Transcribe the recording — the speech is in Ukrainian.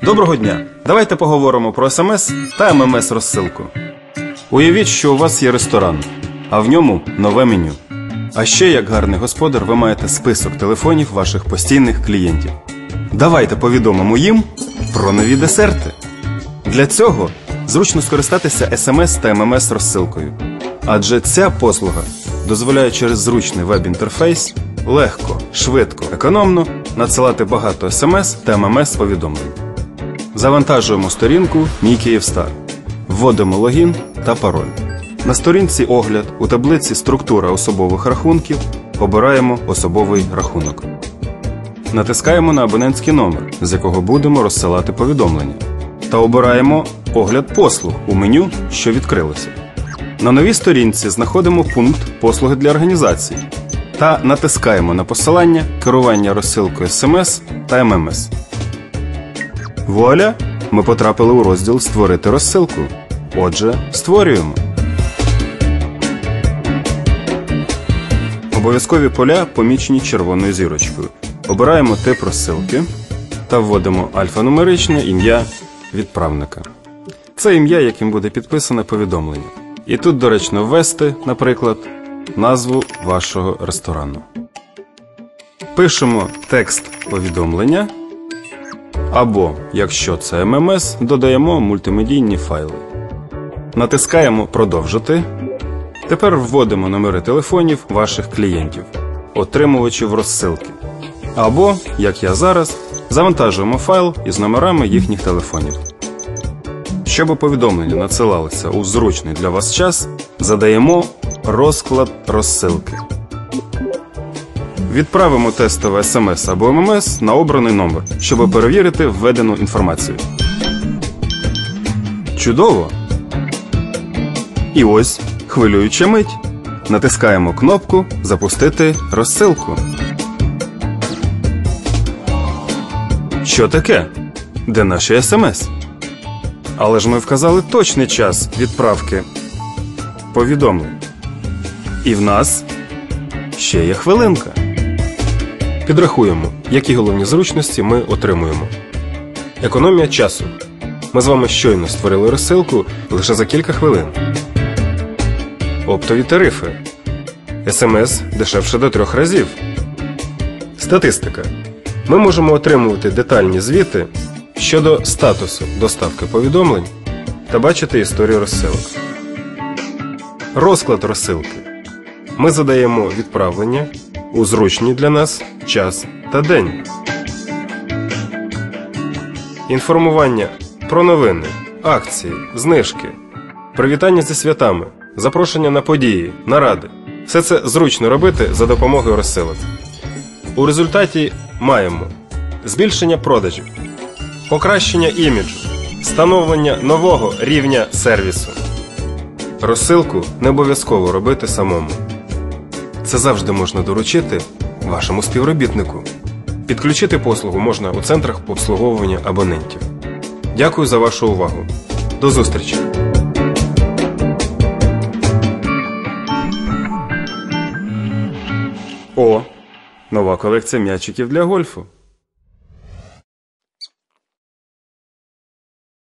Доброго дня! Давайте поговоримо про СМС та ММС-розсилку. Уявіть, що у вас є ресторан, а в ньому нове меню. А ще, як гарний господар, ви маєте список телефонів ваших постійних клієнтів. Давайте повідомимо їм про нові десерти. Для цього зручно скористатися СМС та ММС-розсилкою. Адже ця послуга дозволяє через зручний веб-інтерфейс легко, швидко, економно надсилати багато СМС та ММС-повідомлень. Завантажуємо сторінку «Мій Київстар». Вводимо логін та пароль. На сторінці «Огляд» у таблиці «Структура особових рахунків» обираємо особовий рахунок. Натискаємо на абонентський номер, з якого будемо розсилати повідомлення. Та обираємо «Огляд послуг» у меню, що відкрилося. На новій сторінці знаходимо пункт «Послуги для організації» та натискаємо на посилання «Керування розсилкою СМС та ММС». Вуаля! Ми потрапили у розділ «Створити розсилку». Отже, створюємо. Обов'язкові поля помічені червоною зірочкою. Обираємо тип розсилки та вводимо альфанумеричне ім'я відправника. Це ім'я, яким буде підписане повідомлення. І тут доречно ввести, наприклад, назву вашого ресторану. Пишемо текст повідомлення, або, якщо це ММС, додаємо мультимедійні файли. Натискаємо «Продовжити». Тепер вводимо номери телефонів ваших клієнтів, отримувачів розсилки. Або, як я зараз, завантажуємо файл із номерами їхніх телефонів. Щоб повідомлення надсилалися у зручний для вас час, задаємо розклад розсилки. Відправимо тестове СМС або ММС на обраний номер, щоб перевірити введену інформацію. Чудово! І ось хвилююча мить. Натискаємо кнопку «Запустити розсилку». Що таке? Де наші СМС? Але ж ми вказали точний час відправки повідомлень. І в нас ще є хвилинка. Підрахуємо, які головні зручності ми отримуємо. Економія часу. Ми з вами щойно створили розсилку лише за кілька хвилин. Оптові тарифи. СМС дешевше до 3 разів. Статистика. Ми можемо отримувати детальні звіти щодо статусу доставки повідомлень та бачити історію розсилок. Розклад розсилки. Ми задаємо відправлення у зручний для нас час та день. Інформування про новини, акції, знижки, привітання зі святами, запрошення на події, наради. Все це зручно робити за допомогою розсилок. У результаті маємо збільшення продажів, покращення іміджу, встановлення нового рівня сервісу. Розсилку не обов'язково робити самому. Це завжди можна доручити вашому співробітнику. Підключити послугу можна у центрах по обслуговуванню абонентів. Дякую за вашу увагу. До зустрічі! О, нова колекція м'ячиків для гольфу.